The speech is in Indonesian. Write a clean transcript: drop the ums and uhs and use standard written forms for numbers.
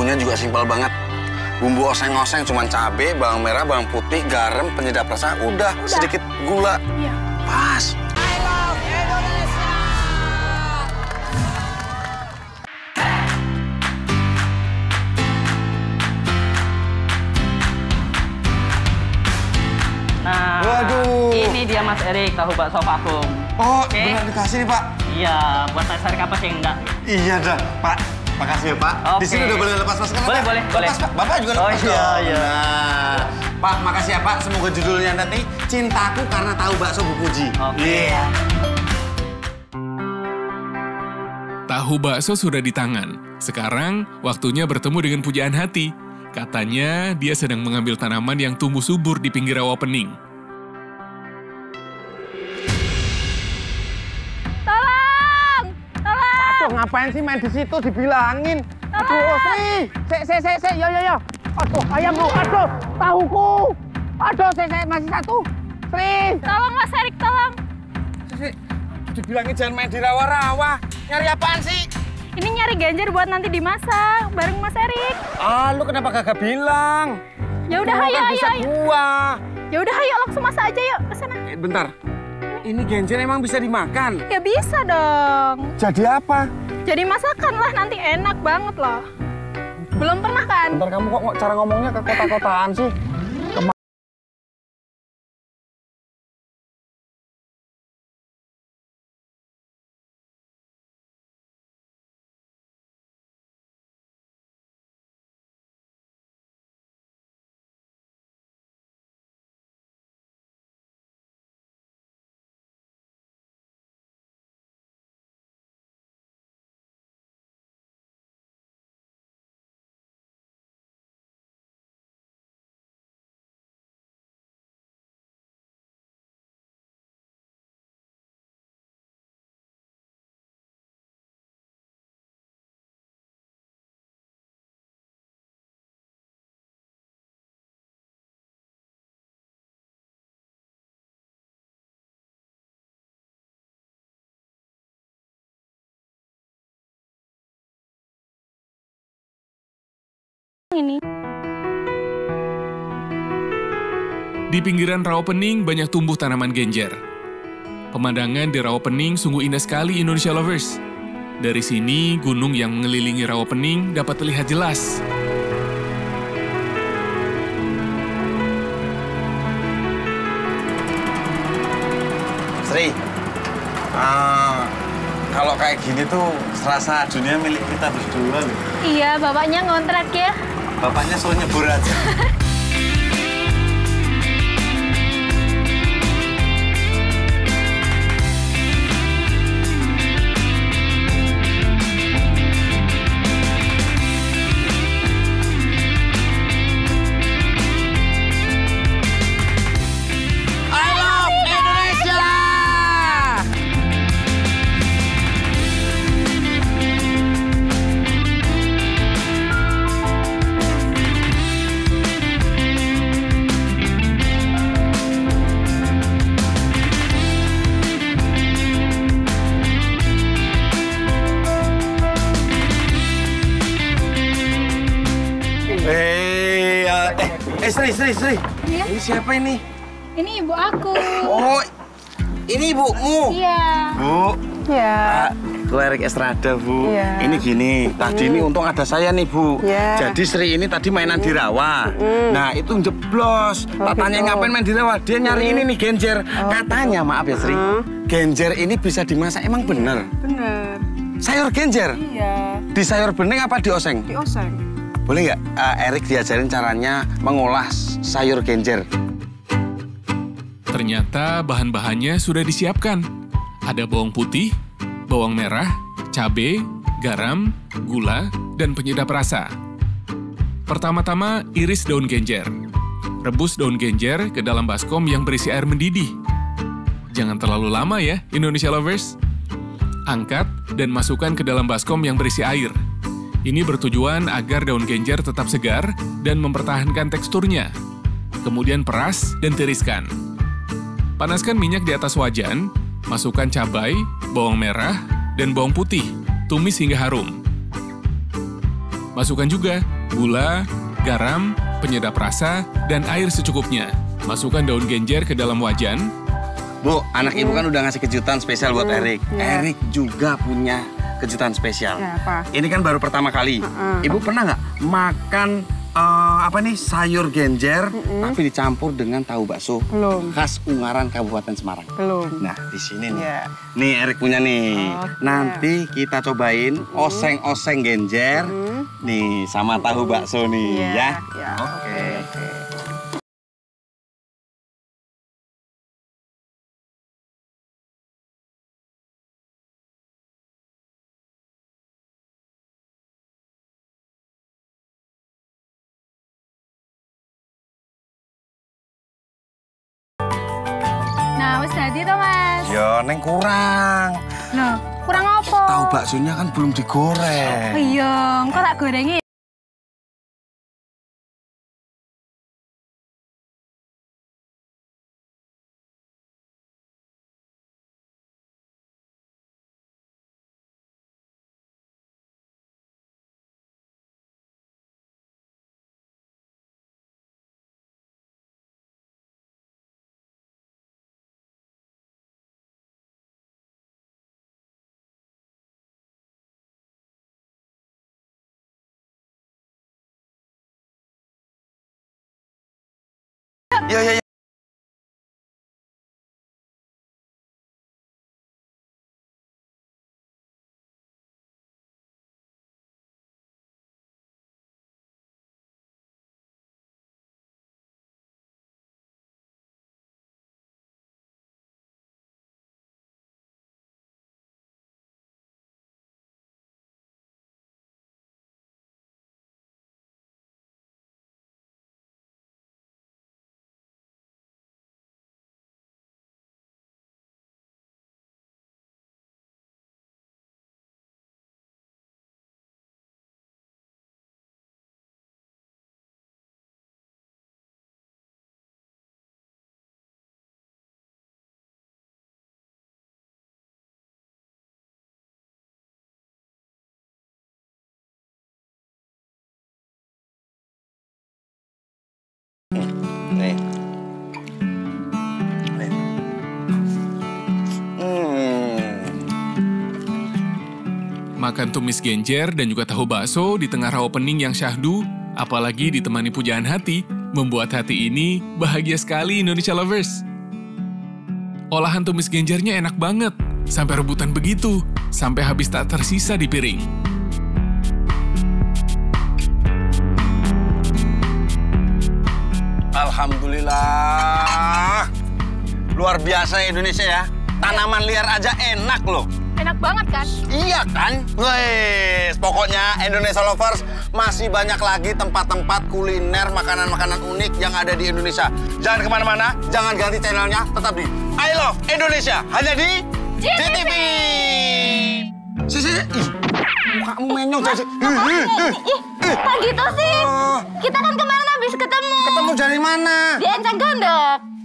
Menunya juga simpel banget. Bumbu oseng-oseng cuma cabai, bawang merah, bawang putih, garam, penyedap rasa, udah. Sedikit gula. Iya. Pas. I love Indonesia. Nah, Waduh. ini dia Mas Erik, tahu bakso vakum. Oh, Oke. benar dikasih nih, Pak. Iya, buat Mas Erik apa sih enggak? Iya dah, Pak. Makasih ya, Pak. Oke. Di sini udah boleh lepas masker. Boleh, boleh, boleh. Lepas, Pak. Bapak juga Oh, lepas. iya, dong. iya. Nah, Pak, makasih ya, Pak. Semoga judulnya nanti Cintaku Karena Tahu Bakso Bu Puji. Oke. Iya. Tahu bakso sudah di tangan. Sekarang waktunya bertemu dengan pujaan hati. Katanya dia sedang mengambil tanaman yang tumbuh subur di pinggir rawa pening. Tolong! Tolong! Aduh, ngapain sih main di situ dibilangin? Aduh, Sri. Sek, yo. Aduh, ayam lu. Aduh, tahuku. Aduh, sek, masih satu. Sri. Tolong Mas Erik, tolong! Sri, dibilangin jangan main di rawa-rawa. Nyari apaan sih? Ini nyari genjer buat nanti dimasak bareng Mas Erik. Ah, lu kenapa kagak bilang? Ya udah, Lu ayo, kan ayo, bisa ayo. buah. Ya udah, ayo langsung masak aja yuk ke sana. Bentar. Ini genjer emang bisa dimakan? Ya bisa dong. Jadi apa? Jadi masakan lah, nanti enak banget loh. Belum pernah kan? Bentar, kamu kok cara ngomongnya ke kota-kotaan sih? Ini. Di pinggiran rawa pening banyak tumbuh tanaman genjer. Pemandangan di rawa pening sungguh indah sekali, Indonesia Lovers. Dari sini, gunung yang mengelilingi rawa pening dapat terlihat jelas. Sri, kalau kayak gini tuh serasa dunia milik kita berdua loh. Iya, bapaknya ngontrak ya. Bapaknya suruh nyebur aja. I love Indonesia! Sri. Iya. Ini siapa ini? Ini ibu aku. Oh, ini ibumu. Iya. Bu, Iya. Aku Erik Estrada, Bu. Iya. Ini gini, tadi ini untung ada saya nih, Bu. Iya. Jadi Sri ini tadi mainan di rawa. Nah, itu jeblos. Tak tanya gitu. ngapain main di rawa, dia nyari ini nih genjer. Katanya, maaf ya Sri, genjer ini bisa dimasak, emang bener? Bener. Sayur genjer? Iya. Di sayur bening apa di oseng? Di oseng. Boleh nggak Erik diajarin caranya mengolah sayur genjer? Ternyata bahan-bahannya sudah disiapkan. Ada bawang putih, bawang merah, cabai, garam, gula, dan penyedap rasa. Pertama-tama, iris daun genjer. Rebus daun genjer ke dalam baskom yang berisi air mendidih. Jangan terlalu lama ya, Indonesia Lovers. Angkat dan masukkan ke dalam baskom yang berisi air. Ini bertujuan agar daun genjer tetap segar dan mempertahankan teksturnya. Kemudian peras dan tiriskan. Panaskan minyak di atas wajan, masukkan cabai, bawang merah, dan bawang putih. Tumis hingga harum. Masukkan juga gula, garam, penyedap rasa, dan air secukupnya. Masukkan daun genjer ke dalam wajan. Bu, anak ibu kan udah ngasih kejutan spesial buat Erik. Erik juga punya kejutan spesial. Ya, apa? Ini kan baru pertama kali. Ibu pernah nggak makan sayur genjer tapi dicampur dengan tahu bakso? Belum. Khas Ungaran Kabupaten Semarang. Belum. Nah, di sini nih. Ya. Nih Erik punya nih. Oke. Nanti kita cobain oseng-oseng genjer. Nih sama tahu bakso nih ya. Ya, Oke. Nah, wis dadi to, Mas. Ya, neng kurang. Loh, kurang apa? Tahu baksonya kan belum digoreng. Iya, engko tak gorengi. Ya. Nih. Makan tumis genjer dan juga tahu bakso di tengah rawa pening yang syahdu, apalagi ditemani pujaan hati, membuat hati ini bahagia sekali Indonesia Lovers. Olahan tumis genjernya enak banget, sampai rebutan begitu, sampai habis tak tersisa di piring. Alhamdulillah. Luar biasa Indonesia ya. Tanaman liar aja enak loh. Enak banget kan? Iya kan? Wes, pokoknya Indonesia Lovers masih banyak lagi tempat-tempat kuliner, makanan-makanan unik yang ada di Indonesia. Jangan kemana-mana, jangan ganti channelnya, tetap di I Love Indonesia, hanya di JTV. Mukamu menyong jadi. Kok gitu sih? Kita kan kemarin habis ketemu. Ketemu dari mana? Di Encang Gondok.